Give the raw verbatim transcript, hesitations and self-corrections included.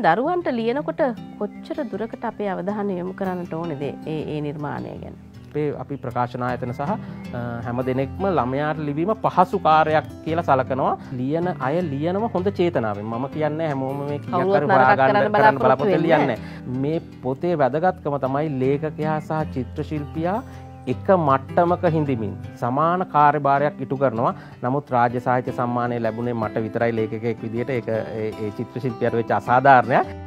දරුවන්ට ලියනකොට කොච්චර දුරකට අපේ අවධානය යොමු කරන්නට ඕනේද ඒ ඒ නිර්මාණය ගැන? අපි ප්‍රකාශන ආයතන සහ හැම දෙනෙක්ම ළමයාට ලිවීම පහසු කාර්යයක් කියලා සලකනවා. ලියන අය ලියනවා හොඳ චේතනාවෙන්. මම කියන්නේ හැමෝම මේ කීයක් හරි හොයාගන්න කරන්න බලාපොරොත්තු වෙන්නේ මේ පොතේ වැදගත්කම තමයි ලේඛකයා සහ චිත්‍ර ශිල්පියා එක මට්ටමක හිඳමින් සමාන කාර්යභාරයක් ඉටු කරනවා. නමුත් රාජ්‍ය සාහිත්‍ය සම්මානය ලැබුණේ මට විතරයි ලේඛකයෙක් විදිහට. ඒක ඒ චිත්‍ර ශිල්පියාට වෙච්ච අසාධාරණයක්.